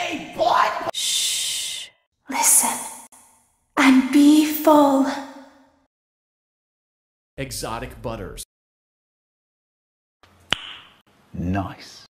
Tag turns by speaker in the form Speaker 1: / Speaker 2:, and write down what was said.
Speaker 1: me, boy!
Speaker 2: Shh. Listen. And be full.
Speaker 1: Exotic butters.
Speaker 3: Nice.